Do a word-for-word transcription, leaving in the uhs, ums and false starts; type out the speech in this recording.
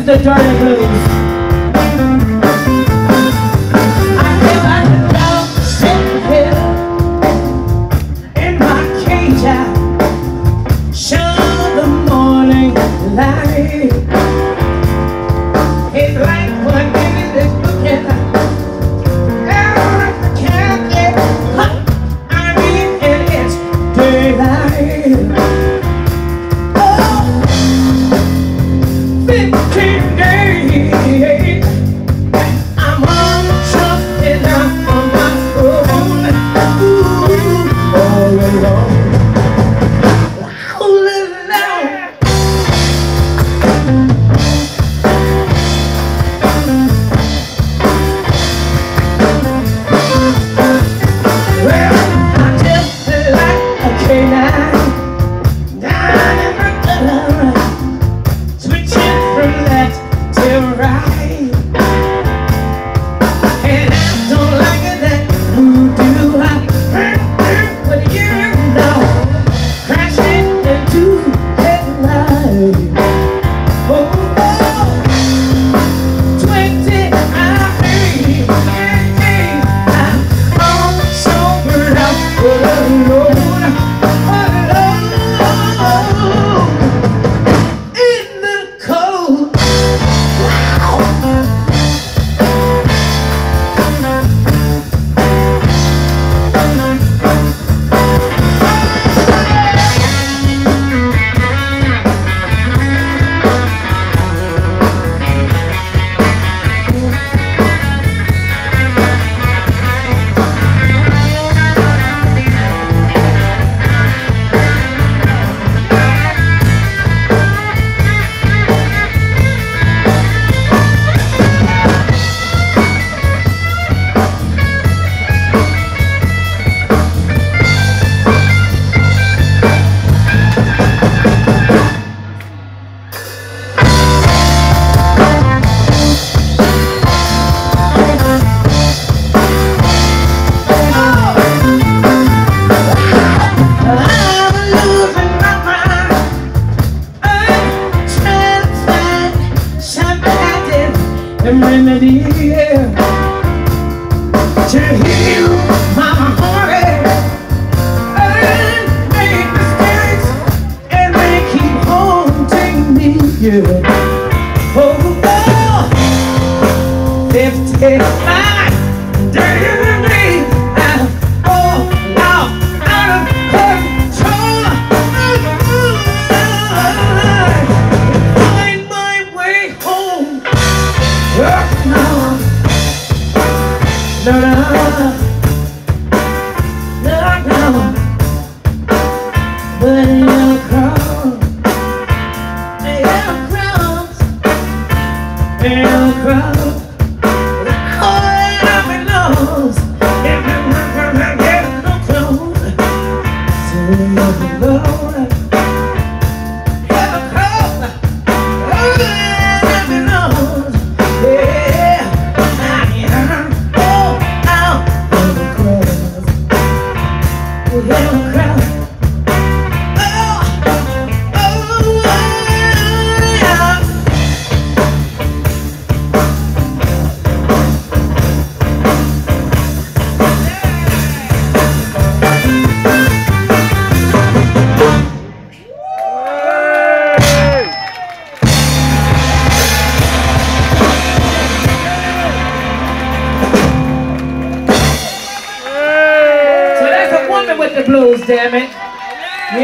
the dirty blues. I feel like a dog sitting here in my cage. I show the morning light. It's like one minute is looking at. fifteen days, I'm on something out on my own. Ooh, all alone, all alone. Well, I just feel like a canine down in the gutter, switching from left to right, and I don't like it that who do I hurt with you now, crashing into headlights. Oh, oh, twenty I mean, I'm all sobered up, but alone, alone in the cold. Remedy, yeah, to heal my heart and make mistakes, and they keep haunting me, yeah. Oh, oh, fifty-five days a day, I'm all out, out of control. Find my way home. No, no, no, no, no, but in your cross, in your cross, in your cross, all that belongs. If you want to get no close, so you're alone. Your cross, all that belongs. With the blues, damn it.